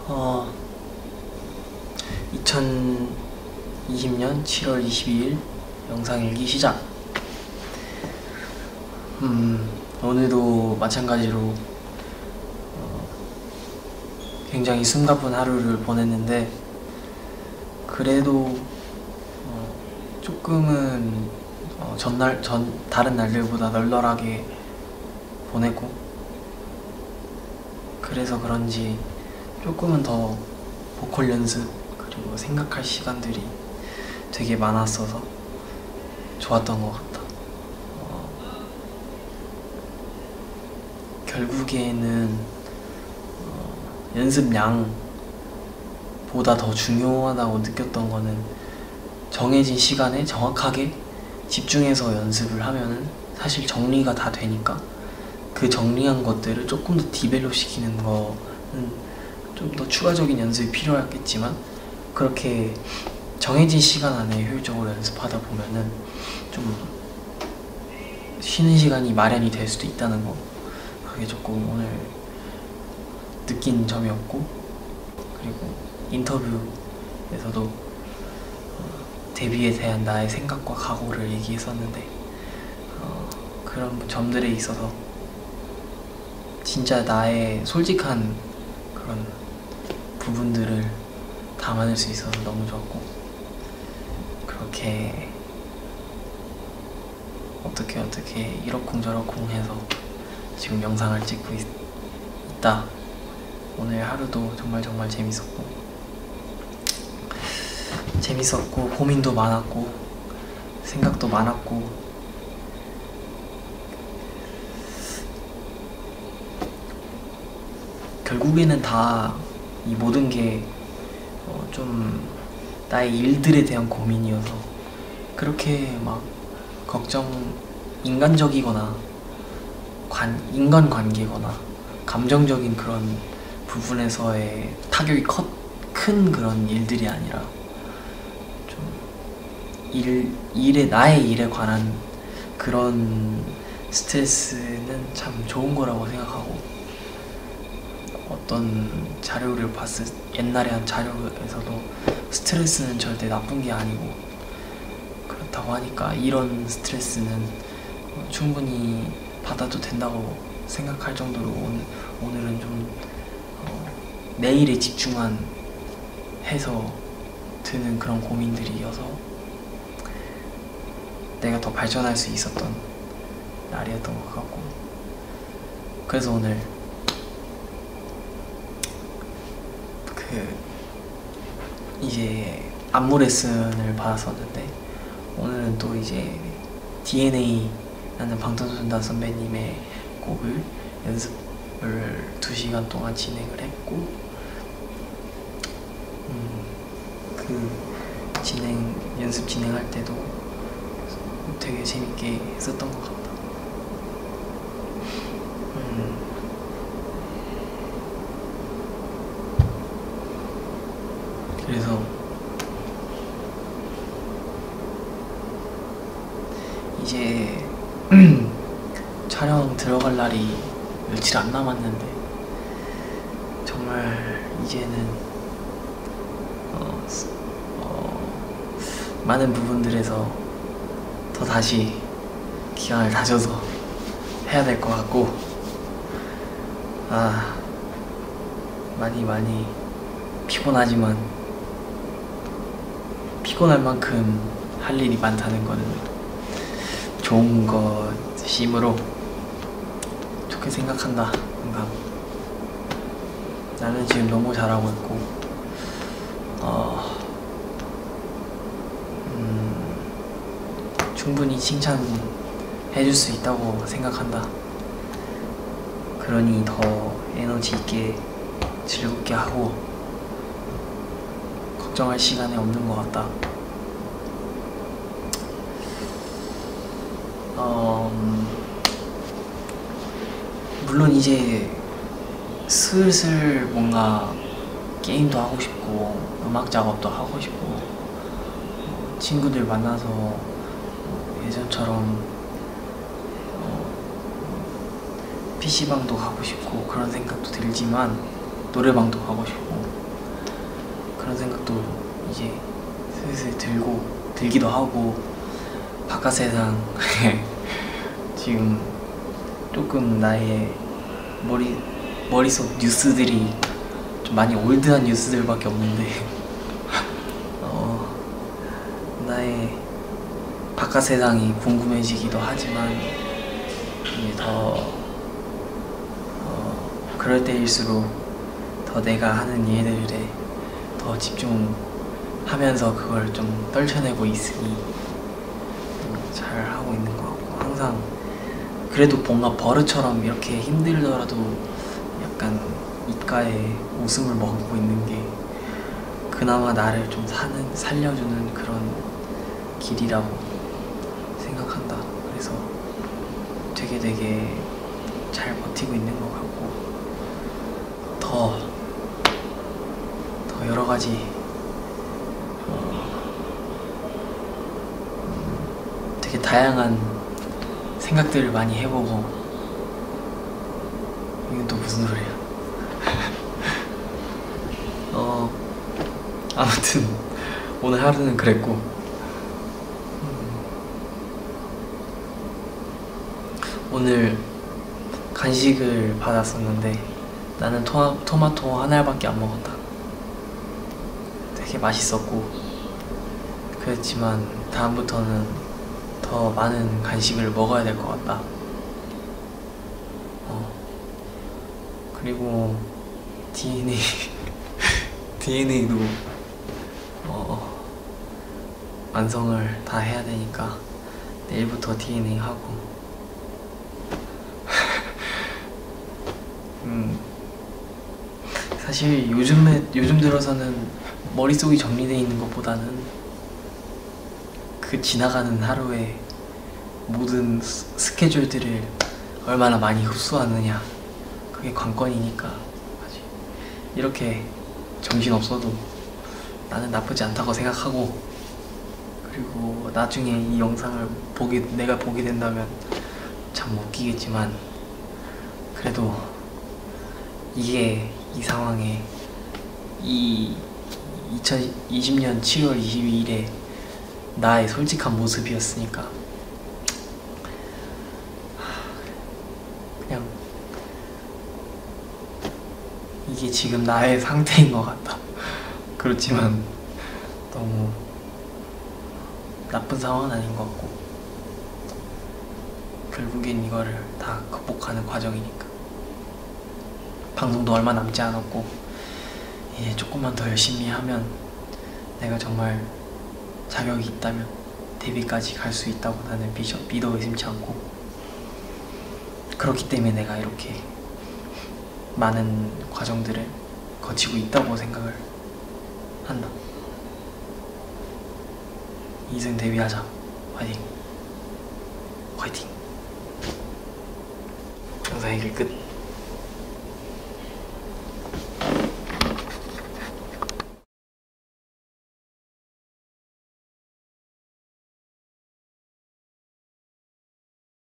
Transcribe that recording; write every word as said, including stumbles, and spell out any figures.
어, 이천이십 년 칠월 이십이일 영상일기 시작. 음, 오늘도 마찬가지로 어, 굉장히 숨가쁜 하루를 보냈는데, 그래도 어, 조금은 어, 전날 전 다른 날들보다 널널하게 보내고, 그래서 그런지 조금은 더 보컬 연습 그리고 생각할 시간들이 되게 많았어서 좋았던 것 같다. 어, 결국에는 어, 연습량보다 더 중요하다고 느꼈던 거는, 정해진 시간에 정확하게 집중해서 연습을 하면은 사실 정리가 다 되니까, 그 정리한 것들을 조금 더 디벨롭 시키는 거는 좀 더 추가적인 연습이 필요하겠지만, 그렇게 정해진 시간 안에 효율적으로 연습하다 보면은 좀 쉬는 시간이 마련이 될 수도 있다는 거, 그게 조금 오늘 느낀 점이었고, 그리고 인터뷰에서도 어, 데뷔에 대한 나의 생각과 각오를 얘기했었는데, 어, 그런 점들에 있어서 진짜 나의 솔직한 그런 부분들을 담아낼 수 있어서 너무 좋았고, 그렇게 어떻게 어떻게 이러쿵저러쿵 해서 지금 영상을 찍고 있, 있다. 오늘 하루도 정말 정말 재밌었고 재밌었고 고민도 많았고 생각도 많았고, 결국에는 다 이 모든 게 좀 어 나의 일들에 대한 고민이어서, 그렇게 막 걱정, 인간적이거나 관, 인간관계거나 감정적인 그런 부분에서의 타격이 컸, 큰 그런 일들이 아니라, 좀 일, 일에, 나의 일에 관한 그런 스트레스는 참 좋은 거라고 생각하고, 어떤 자료를 봤을, 옛날에 한 자료에서도 스트레스는 절대 나쁜 게 아니고, 그렇다고 하니까 이런 스트레스는 충분히 받아도 된다고 생각할 정도로, 오늘, 오늘은 좀 어, 내일에 집중한 해서 드는 그런 고민들이어서 내가 더 발전할 수 있었던 날이었던 것 같고, 그래서 오늘 그 이제 안무 레슨을 받았었는데, 오늘은 또 이제 디엔에이라는 방탄소년단 선배님의 곡을 연습을 두 시간 동안 진행을 했고, 음, 그 진행 연습 진행할 때도 되게 재밌게 했었던 것 같다. 음. 그래서 이제 촬영 들어갈 날이 며칠 안 남았는데, 정말 이제는 어, 어, 많은 부분들에서 더 다시 기강을 다져서 해야 될 것 같고, 아, 많이 많이 피곤하지만 피곤할 만큼 할 일이 많다는 거는 좋은 것이므로 좋게 생각한다. 항상 나는 지금 너무 잘하고 있고, 어, 음, 충분히 칭찬해줄 수 있다고 생각한다. 그러니 더 에너지 있게 즐겁게 하고 걱정할 시간이 없는 것 같다. 어, 물론 이제 슬슬 뭔가 게임도 하고 싶고 음악 작업도 하고 싶고, 친구들 만나서 예전처럼 피시방도 가고 싶고 그런 생각도 들지만, 노래방도 가고 싶고 그런 생각도 이제 슬슬 들고 들기도 하고 바깥 세상 지금 조금 나의 머리 머릿속 뉴스들이 좀 많이 올드한 뉴스들밖에 없는데 어, 나의 바깥 세상이 궁금해지기도 하지만 이제 더 어, 그럴 때일수록 더 내가 하는 일들에 더 집중하면서 그걸 좀 떨쳐내고 있으니 잘 하고 있는 것 같고, 항상 그래도 뭔가 버릇처럼 이렇게 힘들더라도 약간 입가에 웃음을 머금고 있는 게 그나마 나를 좀 사는, 살려주는 그런 길이라고 생각한다. 그래서 되게 되게 잘 버티고 있는 것 같고, 더, 더 여러 가지 어, 음, 되게 다양한 생각들을 많이 해보고. 이건 또 무슨 소리야. 어 아무튼 오늘 하루는 그랬고, 음, 오늘 간식을 받았었는데 나는 토마, 토마토 한 알밖에 안 먹었다. 되게 맛있었고 그랬지만 다음부터는 더 많은 간식을 먹어야 될 것 같다. 어. 그리고 디엔에이 디엔에이도 어, 완성을 다 해야 되니까 내일부터 디엔에이 하고 음, 사실 요즘에 요즘 들어서는 머릿속이 정리되어 있는 것보다는 그 지나가는 하루에 모든 스, 스케줄들을 얼마나 많이 흡수하느냐, 그게 관건이니까. 아직 이렇게 정신없어도 나는 나쁘지 않다고 생각하고, 그리고 나중에 이 영상을 보게, 내가 보게 된다면 참 웃기겠지만 그래도 이게 이 상황에 이 이천이십 년 칠월 이십이일에 나의 솔직한 모습이었으니까 그냥 이게 지금 나의 상태인 것 같다. 그렇지만 너무 나쁜 상황은 아닌 것 같고, 결국엔 이거를 다 극복하는 과정이니까. 방송도 얼마 남지 않았고 이제 조금만 더 열심히 하면 내가 정말 자격이 있다면 데뷔까지 갈 수 있다고 나는 믿어, 믿어 의심치 않고, 그렇기 때문에 내가 이렇게 많은 과정들을 거치고 있다고 생각을 한다. 이승 데뷔하자. 화이팅. 화이팅. 영상 이길 끝.